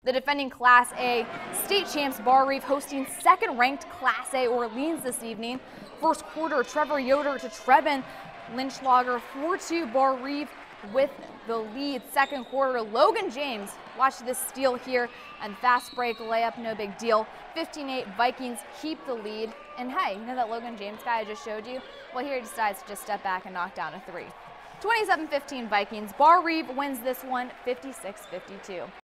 The defending Class A state champs Barr-Reeve hosting second-ranked Class A Orleans this evening. First quarter, Trevor Yoder to Trebin. Lynchlager 4-2 Barr-Reeve with the lead. Second quarter, Logan James, watch this steal here, and fast break layup, no big deal. 15-8 Vikings keep the lead. And hey, you know that Logan James guy I just showed you? Well, here he decides to just step back and knock down a three. 27-15 Vikings. Barr-Reeve wins this one 56-52.